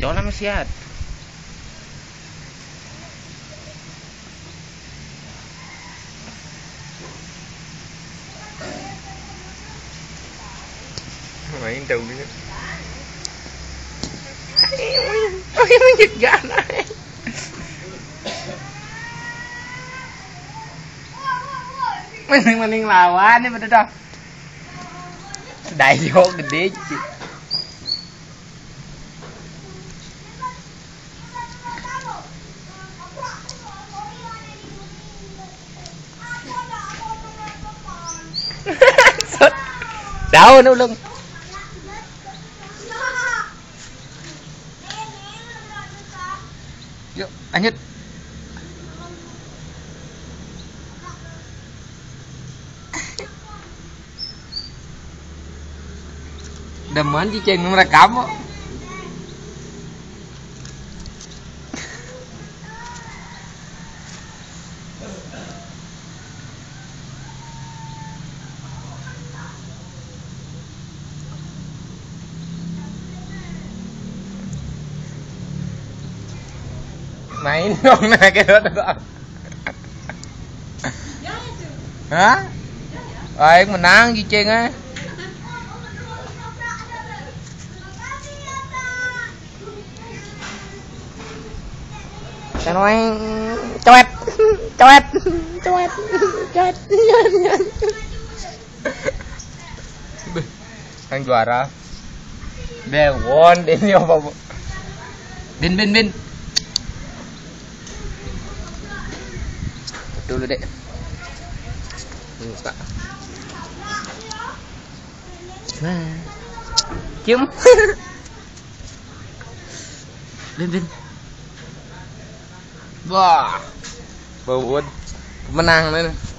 Jangan nama siat. Main đầu đi. Ôi giật gà này. Mending lawan nih bener dah. Dayo gede sih. Daun ulung. Yuk, lanjut. Demen cicing merekam kok. Main dong nah kayak gitu. Hah? Baik menang cicing ah. Sanoeng coet. Yang juara. Dewon ini apa bu? Bin. Dulu dek. Buka. Nah. Cium. Bin. Wah. Bau menang nih.